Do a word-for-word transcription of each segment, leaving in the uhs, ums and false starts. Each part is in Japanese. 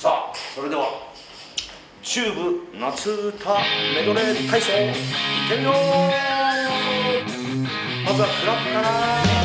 さあ、それではチューブ夏歌メドレー体操いってみよう。まずはクラップから。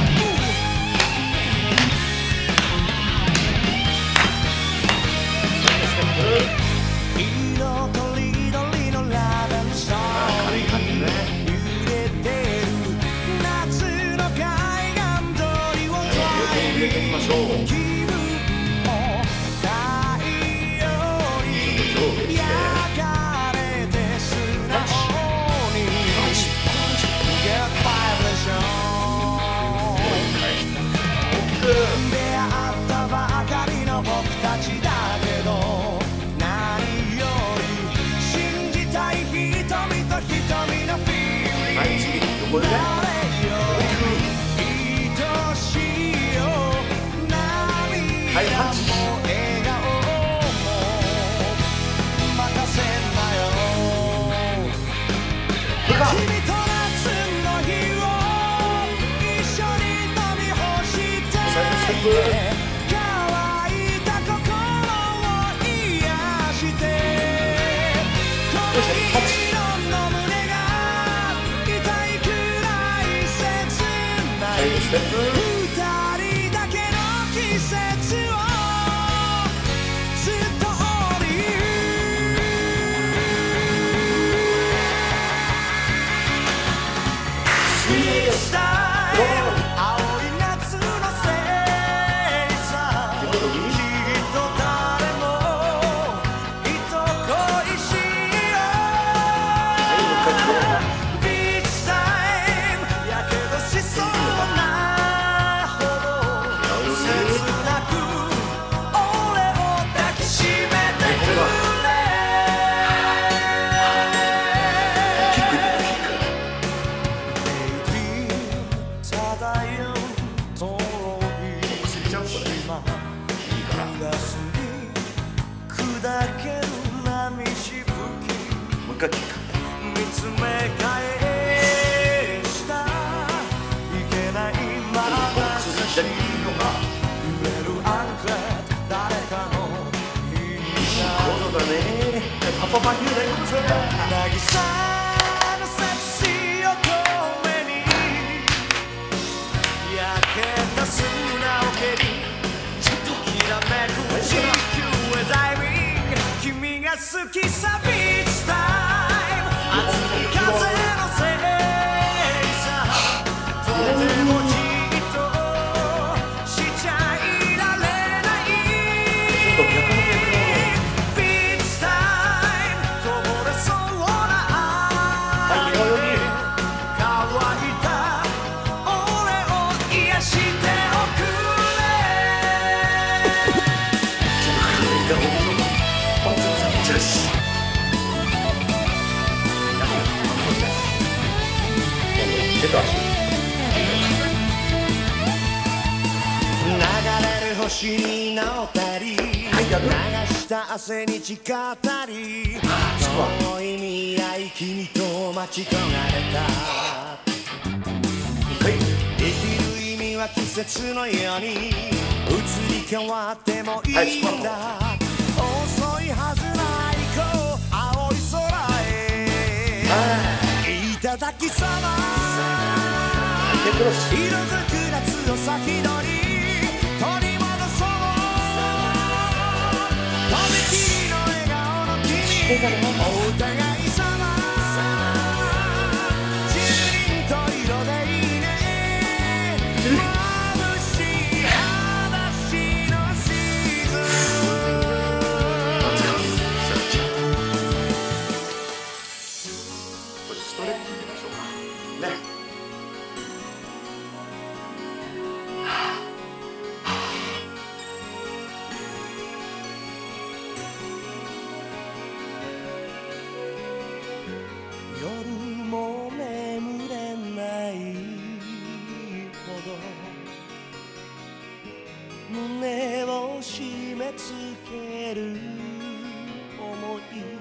色とりどりのラベンダー軽い感じね。 揺れてる夏の海岸通りをよく入れてみましょう。 気分も太陽に焼かれて素直に Get vibration 出会ったばかりの僕たちだけどはい、次、横でね。はい、パンチ。これか。最後ステップ。パンチ。ステップ。 二人だけの季節をストーリースイーツタイム青い夏のせいさきっと誰も人恋しいよビーチタイムやけどしそうもう一回キック。 見つめ返したいけないまま揺れるアンクレット誰かの耳そうだね。パパパヒューだよ。それ。 渚のセクシーを遠目に焼けた砂を蹴りちょっときらめく地球へダイビング君が好きさビーチタイム熱い風のせいさとてもじっとしちゃいられないビーチタイムこぼれそうな愛乾いた俺を癒しておくれ手と足。 流れる星になったり流した汗に誓ったり遠い未来君と待ち焦がれた生きる意味は季節のように移り変わってもいいんだ遅いはずないこう青い空へいただきさま色づく夏を先取り取り戻そうとびきりの笑顔の君お互いさまじゅうにんと色でいいね眩しい裸足のシーズンストレッチいきましょうかね。 夜も眠れないほど胸を締め付ける想い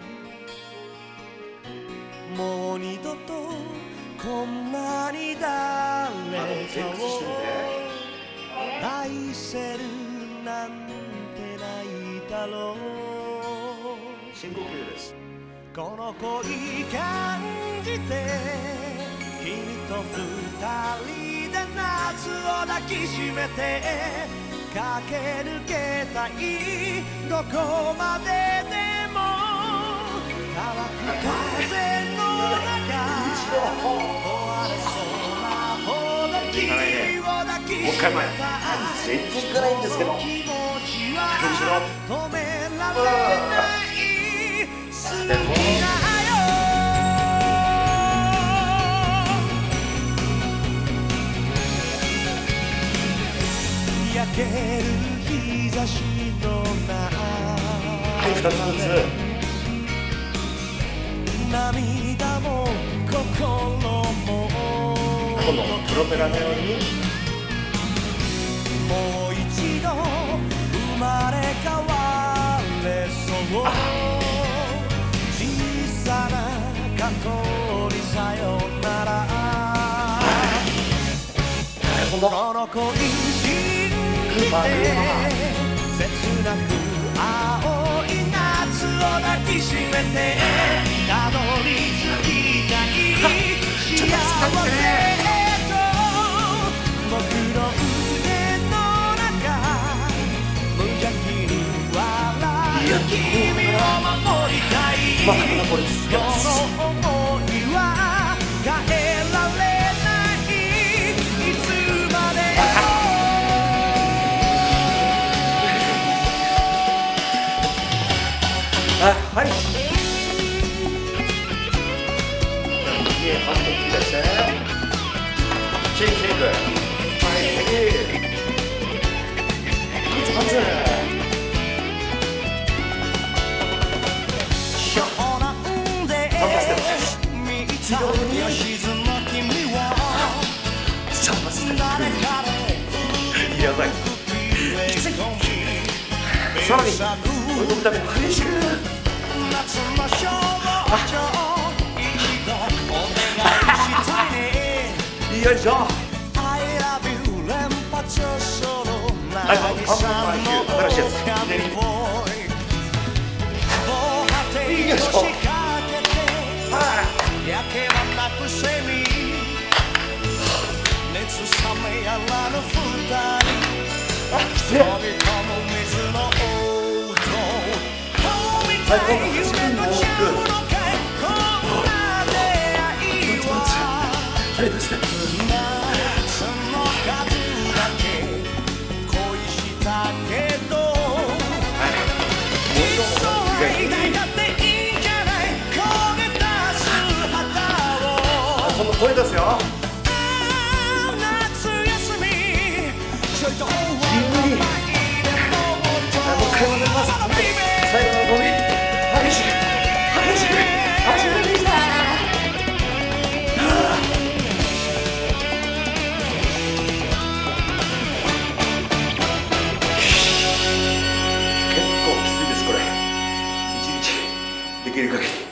もう二度とこんなに誰かを愛せるなんてないだだろう深呼吸です。 この恋感じて君と二人で夏を抱きしめて駆け抜けたいどこまででも乾く風の中壊れそうなほど君を抱きしめた全然いかないんですけど。 気持ちは止められない好きだよ焼ける日差しの中はい、ふたつずつ。 涙も心もこのプロペラのようにもう一度生まれ変われそう小さな過去にさよならこの恋信じて切なく青い夏を抱きしめてたどり着きたい幸せへと僕の腕の中無邪気に笑う君を守りたいまだまだこれ続けます。 この想いは変えられないいつまであ、はい。いい反応いいですね。シェイクシェイク。はい。パツパツ。 今日なんで頑張って見たよ沈む君はシャンパステ誰かでやばい。きつい。さらに追い込むために激しく。 夏の少女一度お願いしたいねよいしょ。 I love you 連発そのはい、カンパンマイ新しいやつ。 神左に。 ボーイ防波堤を仕掛けて焼け場なくセミ熱冷めやらぬ二人あ、きつい。 飛び込む水の音飛びたい夢とちゃうのかいこんな出会いははいですね。 夏の数だけ恋したけどいっそ間だっていいんじゃない焦げ出す旗を今度声出すよ。 夏休みちょいともう一回戻ります。最後のゴミ。激しく激しく始めてきた。結構きついですこれ。一日できる限り。